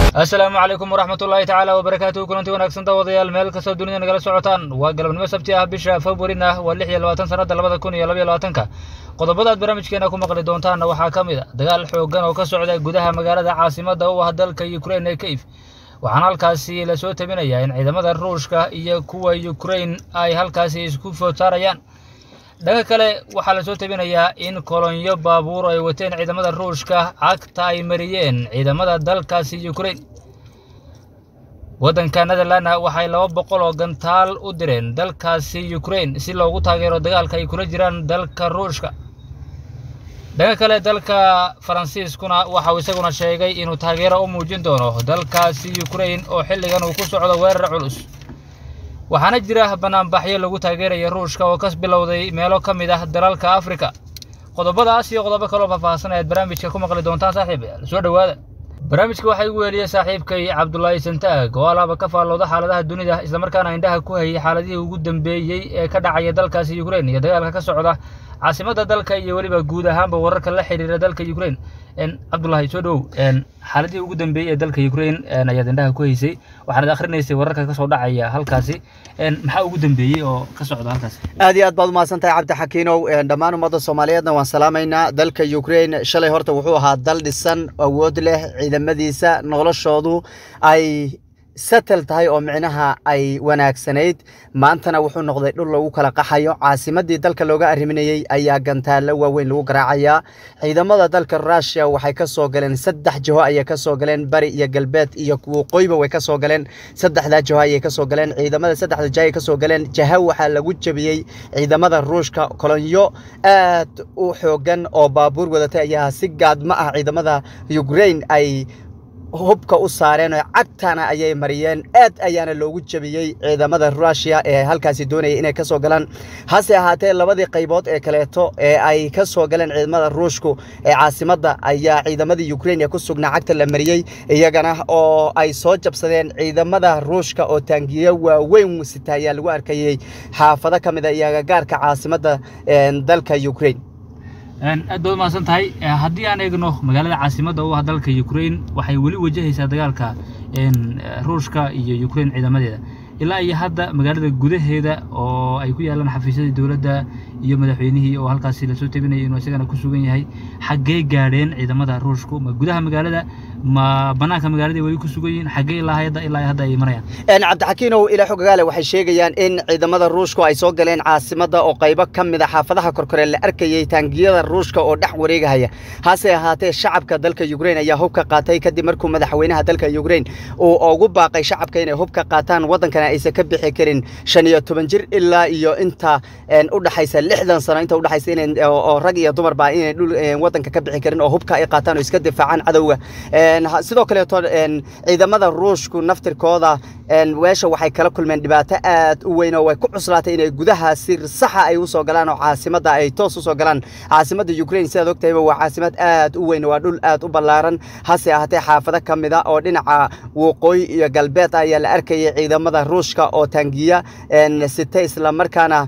السلام عليكم ورحمة الله تعالى وبركاته. كنتي وناكسن داوديال meel kasta dunida nagala socotaan waa galabnimo sabti ah bisha February waa 26 sanada 2022 qodobada barnaamijkeena ku maqli doontaan waxaa kamid ah dagaal xooggan oo ka socda gudaha magaalada caasimadda oo ah dalka Ukraine ee Kyiv waxaan halkaasi la soo tabinayaa in ciidamada Ruushka iyo kuwa Ukraine ay halkaasi isku foorarayaan dhaga kale waxa la soo tabinayaa in kolonyo baabuur ay wateen ciidamada Ruushka cagta ay mariyeen ciidamada dalkaasi Ukraine waddanka Netherlands waxay 200 oo gantaal u direen dalkaasi Ukraine si loogu taageero dagaalka ay kula jiraan dalka Ruushka dhaga kale dalka Faransiiskuna waxa uu isaguna sheegay inuu taageero u muujin doono dalkaasi Ukraine oo xilligan uu ku socdo weerar culus waxaana jira banaanbaxyo lagu taageerayo Ruushka oo ka bilowday meelo kamid ah dalalka Afrika qodobadaas iyo qodobo kale oo faahfaahsan ee barnaamijka ku maqli doontaan saaxiibayaal soo dhawaada barnaamijka waxa uu weeliyay saaxiibkay Cabdullaahi Santaag oo alaaba ka faalooda xaaladaha dunida isla markaana indhaha ku hayay xaaladihii ugu dambeeyay ee ka dhacaya dalkaasi Ukraine iyo dagaalka ka socda caasimadda dalka iyo waliba guud ahaanba wararka la xiriira dalka Ukraine Cabdullaahi soo dhow xaaladii ugu dambeeyay ee dalka Ukraine ayaad indhaha ku haysay waxaad akhrineysay wararka ka soo dhacaya halkaasi maxaa ugu dambeeyay oo ka socda halkaasi aad iyo aad baad umahadsantahay Cabdi Xakiinow dhammaan ummadda Soomaaliyeedna waan salaamaynaa dalka Ukraine shalay horta wuxuu ahaa dal dhisan awood leh ciidamadiisa noloshoodu ay settle tahay oo micnaha ay wanaagsanayd maantana wuxuu noqday dhul lagu kala qaxayo caasimadii dalka looga arriminayay ayaa gantaalo waaweyn lagu garaacaya ciidamada dalka Russia waxay ka soo galeen 3 jiho ay ka soo galeen bari iyo galbeed iyo waqooyiba way ka soo galeen 3 jiho ay ka soo galeen ciidamada 3 jiho ay ka soo galeen jaha waxa lagu jabiyay ciidamada Ruushka kolonyo aad u xoogan oo baabuur wadatay ayaa si gaad ma ah ciidamada Ukraine ay hubka u saareen oo cagtana ayay mariyeen aad ayaana loogu jabiyay ciidamada Russia ee halkaasi doonayay inay ka soo galaan hase ahaatee labadii qaybood ee kaleeto ee ay ka soo galeen ciidamada Ruushku ee caasimadda ayaa ciidamada Ukraine ku sugnaa cagta la mariyay iyagana oo ay soo jabsadeen ciidamada Ruushka oo taangiyo waaweyn sitaya lagu arkayay xaafado kamid ah iyaga gaarka caasimadda dalka Ukraine aad baad ma santahay haddii aan eegno magaalada caasimadda oo ah dalka Ukraine waxay wali wajahaysaa dagaalka Ruushka iyo Ukraine ciidamadeeda ilaa iyo hadda magaalada gudaheeda oo ay ku yaalaan xafiisyada dawladda iyo madaxweynihii oo halkaas la soo tabinayay inuu isagana ku sugan yahay xagee gaadheen ciidamada Ruushku ma gudaha magaalada ma banaanka magaalada wali ku sugan yihiin xagee ilaa hadda ay marayaan Cabdi Xakiinow ila xogagaale waxay sheegayaan in ciidamada Ruushku ay soo galeen caasimadda oo qaybo kamid ah xaafadaha korkore la arkayay taangiyada Ruushka oo dhex wareegaya hase ahaatee shacabka dalka Ukraine ayaa hubka qaatay kadib markuu madaxweynaha dalka Ukraine uu ugu baaqay shacabka inay hubka qaataan waddankan aysan ka bixi karin 15 jir ilaa iyo inta u dhaxaysa 60 sano inta u dhaxaysa in oo rag iyo dumar baa inay dhul waddanka ka bixi karin oo hubka ay qaataan oo iska difaacaan cadawga sidoo kale ciidamada Ruushku naftirkooda weesha waxay kala kulmeen dhibaato aad u weyn oo way ku cuslaatay inay gudaha sir sax ah ay u soo galaan oo caasimadda ay toos u soo galaan caasimadda Ukraine sida ogtahay waa caasimad aad u weyn waa dhul aad u ballaaran hase ahaatee xaafado kamid ah oo dhinaca waqooyi iyo galbeed ayaa la arkayay ciidamada Ruushka oo taangiya sita isla markaana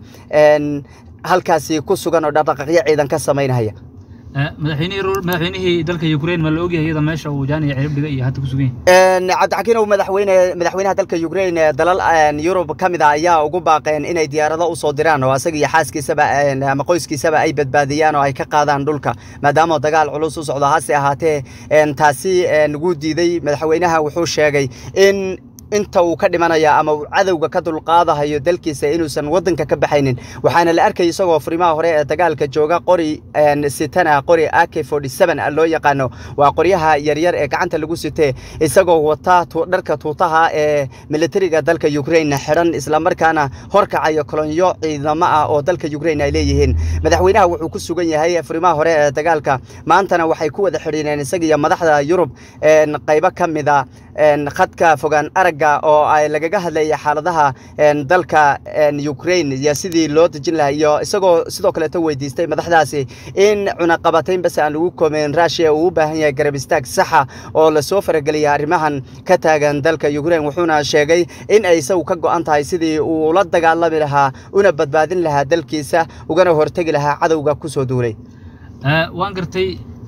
halkaasi ku sugan oo dhaqdhaqaaqyo ciidan ka sameynaya madaxweynihii dalka Ukraine ma la ogyahay iyada meesha uu jaaniyo cirib dhiga iyo hadda ku sugan yahay Cabdi Xakiinow madaxweynaha dalka Ukraine dalal Europe kamid ah ayaa ugu baaqeen inay diyaarado u soo diraan oo asaga iyo xaaskiisaba ama qoyskiisaba ay badbaadiyaan oo ay ka qaadaan dhulka maadaama dagaal culus u socdo hase ahaatee taasi ugu diiday madaxweynaha wuxuu sheegay in inta uu ka dhimanaya ama cadawga ka dulqaadayo dalkiisa inuusan waddanka ka baxaynin waxaana la arkay isagoo furimaha hore ee dagaalka jooga qori sitana qori AK47 loo yaqaano waa qoryaha yaryar ee gacanta lagu sitay isagoo wata dharka tuutaha ee militariga dalka Ukraine xiran isla markaana horkacayo kolonyo ciidamo ah oo dalka Ukraine ay leeyihiin madaxweynaha wuxuu ku sugan yahay furimaha hore ee dagaalka maantana waxay ku wada xiriireen isaga iyo madaxda Yurub qaybo kamid ah khadka fogaan aragga oo ay lagaga hadlayay xaaladaha dalka Ukraine iyo sidii loo dejin lahaa iyo isagoo sidoo kale weydiistay madaxdaasi in cunaqabatayn bas aan lagu koomeen Russia uu u baahan yahay garab istaag sax ah oo la soo farageliyo arrimahan ka taagan dalka Ukraine wuxuuna sheegay in ay isagu ka go'an tahay sidii uu la dagaalami lahaa una badbaadin lahaa dalkiisa ugana hortagi lahaa cadawga ku soo duulay waan gartay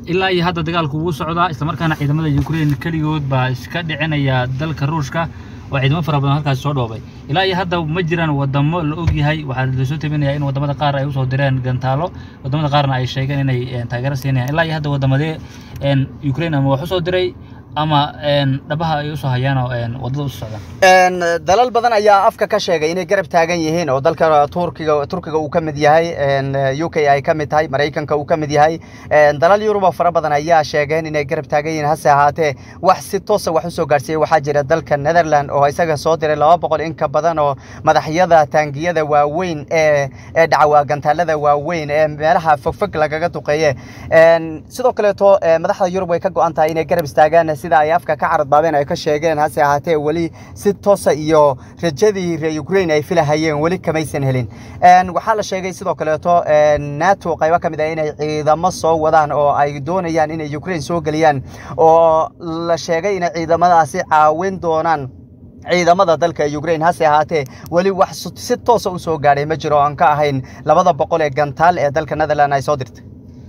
ilaa iyo hadda dagaalku wuu socdaa isla markaana ciidamada Ukraine kaligood baa iska dhicinaya dalka Ruushka oo ciidamo fara badan halkaas soo dhoobay ilaa iyo hadda ma jiraan wadamo la og yahay waxa la soo tabinayaa in wadamada qaar ay u soo direen gantaalo wadamada qaarna ay sheegeen inay taageero siinayaan ilaa iyo hadda wadamadee Ukraine ama wax u soo diray ama dhabaha ay u soo hayaan oo wadada u socdaan dalal badan ayaa afka ka sheegay inay garab taagan yihiin oo dalka Turkiga uu ka mid yahay UK ay ka mid tahay Mareykanka uu ka mid yahay dalal Yurub fara badan ayaa sheegeen inay garab taagan yihiin hase ahaatee wax si toos ah wax u soo gaarsiiyay waxa jira dalka Netherlands oo isaga soo diray 200 in ka badan oo madaxyada taangiyada waaweyn ee dhacwa gantaalada waaweyn ee meelaha fogfog lagaga duqeeyay sidoo kale to madaxda Yurub way ka go'an tahay inay garab istaagaan sida ay afka ka carabbaabeen ay ka sheegeen hase ahaatee wali si toos ah iyo rajadii reer Ukraine ay filahayeen wali kamaysan helin waxa la sheegay sidoo kale to NATO qayb ka mid ah inay ciidamo soo wadaan oo ay doonayaan inay Ukraine soo galiyaan oo la sheegay in ciidamadaasi caawin doonaan ciidamada dalka Ukraine hase ahaatee wali wax si toos ah u soo gaaray ma jiro aan ka ahayn 200 ee gantaal ee dalka Netherlands ay soo dirtay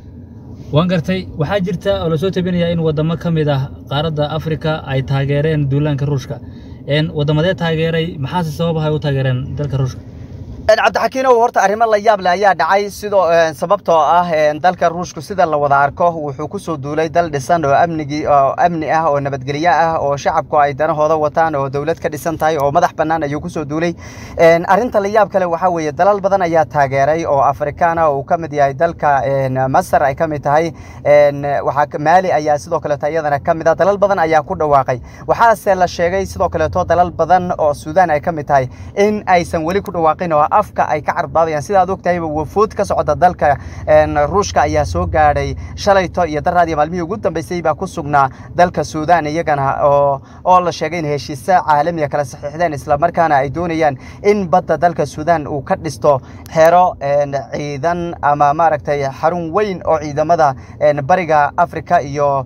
waan gartay waxaa jirta oo la soo tabinaya in wadamo ka mid ah qaaradda Afrika ay taageereen duulaanka Ruushka wadamada taageeray maxaa sabab ah u taageereen dalka Ruushka cabdixakiin oo horta arrimo la yaab leh ayaa dhacay sidoo sababtoo ah dalka Ruushku sida la wada arko wuxuu ku soo duulay dal dhisan oo amni ah oo nabadgelyo ah oo shacabku ay danahooda wataan oo dawlad ka dhisan tahay oo madax bannaan ayuu ku soo duulay arrinta la yaab kale waxa weeye dalal badan ayaa taageeray oo Afrikaan ah oo ka mid yahay dalka Masar ay ka mid tahay waxa Mali ayaa sidoo kale tayadana ka mid ah dalal badan ayaa ku dhawaaqay waxaase la sheegay sidoo kale to dalal badan oo Suudaan ay ka mid tahay in aysan wali ku dhawaaqin oo afka ay ka carbaadayaan sida aad ogtahay wafuud ka socda dalka Ruushka ayaa soo gaaray shalayto iyo daraadii maalmihii ugu dambeysay baa ku sugnaa dalka Suudaan iyagana oo la sheegay in heshiisa caalami ah kala saxiixdeen isla markaana ay doonayaan in badda dalka Suudaan uu ka dhisto xeero ciidan ama maaragtay xarun weyn oo ciidamada bariga Afrika iyo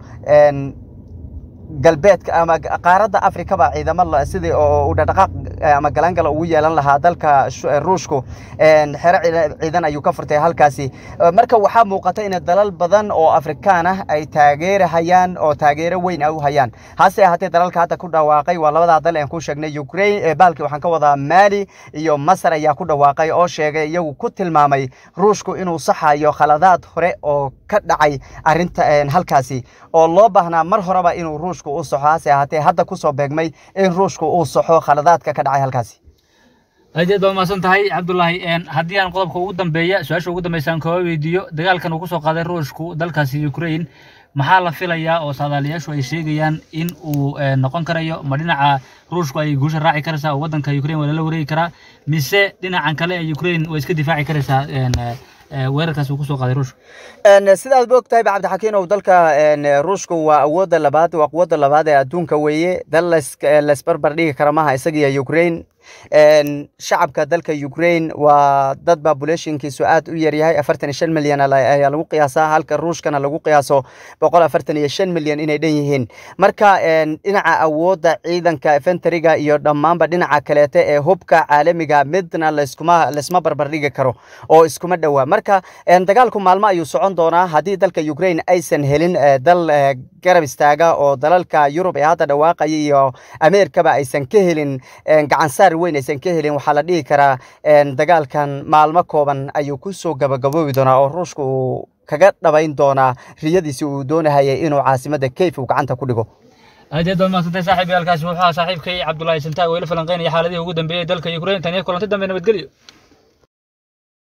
galbeedka ama qaaradda Afrika ba ciidamada sidii oo dhaqaaq ama galangal ugu yeelan lahaa dalka Ruushku xero ciidan ayuu ka furtay halkaasi marka waxa muuqata in dalal badan oo Afrikaan ah ay taageerayaan oo taageero weyn u hayaan hase ahaatee dalalka hadda ku dhawaaqay waa labada dal ee ku sheegnay Ukraine baalkii waxaan ka wadaa Mali iyo Masar ayaa ku dhawaaqay oo sheegay iyagu ku tilmaamay Ruushku inuu saxayo khaladaad hore oo ka dhacay arinta halkaasi oo loo baahnaa mar horeba inuu Ruushku u saxo hase ahaatee hadda ku soo beegmay in Ruushku uu saxo khaladaadka ka dhacay halkaasi ajeed baa maasan tahay Cabdullaahi haddii aan qodobka ugu dambeeya su'aasha ugu dambeysaan ka weydiiyo dagaalkan uu ku soo qaaday Ruushku dalkaasi Ukraine maxaa la filayaa oo saadaaliyaashu ay sheegayaan in uu noqon karayo ma dhinaca Ruushku ay guusha raaci karaysaa oo wadanka Ukraine wala la wareegi karaa mise dhinacan kale ee Ukraine way iska difaaci karaysaa weerarkaas uu ku soo qaaday Ruushku sidaad ogtahay cabdixakiin oo dalka Ruushku waa awoodda labaad waa quwadda labaad ee adduunka weeye dal la isbarbar dhigi kara maaha isaga iyo Ukraine shacabka dalka Ukraine waa dad populationkiisu aad u yar yahay 45 milyan ayaa lagu qiyaasaa halka Ruushkana lagu qiyaaso 145 milyan inay dhan yihiin marka dhinaca awoodda ciidanka infantryga iyo dhamaanba dhinaca kaleete ee hubka caalamiga midna la isma barbar dhigi karo oo iskuma dhawa marka dagaalku maalmo ayuu socon doonaa hadii dalka Ukraine aysan helin dal garab istaaga oo dalalka Yurub ee hadda dhawaaqay iyo Ameerikaba aysan ka helin gacan saar weyn aysan ka helin waxa la dhigi karaa dagaalkan maalmo kooban ayuu ku soo gabagaboobi doonaa oo Ruushku kaga dhabayn doonaa riyadiisa uu doonayay inuu caasimadda Kiev uu gacanta ku dhigo ajeed baa maasan tahay saaxiibayalkaasi wuxuu saaxiibkay Cabdullaahi Santaag oo ila falanqeynaya xaaladii ugu dambeeyay dalka Ukraine tan iyo kulanti dambe nabadgelyo